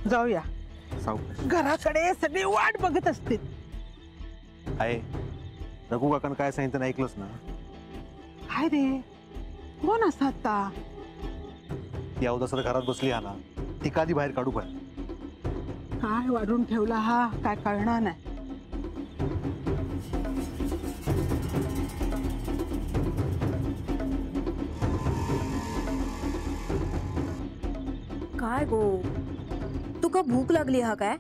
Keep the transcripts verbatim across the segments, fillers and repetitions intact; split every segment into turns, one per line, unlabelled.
जाऊया.
सावकाश.
घराकडे सगळे वाट बघत असतील.
आहे रघु काकानं काय सांगितलं ऐकलंच ना.
काय रे कोण असा आता?
ती अवदासात घरात बसली हा ना, ती काधी बाहेर काढू काय?
काय वाढून ठेवला हा काय कळणार नाही.
काय गो तुका भूक लागली हा काय?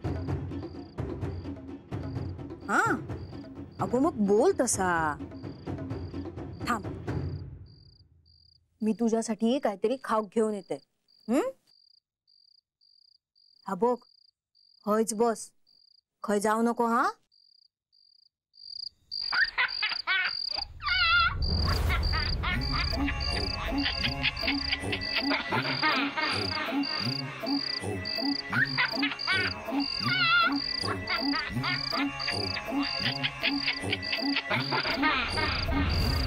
हा अगो मग बोल तसा. थांब मी तुझ्यासाठी काहीतरी खाऊ घेऊन येते. हम्म हा बघ हयच बस खय जाऊ नको हा.
Oh,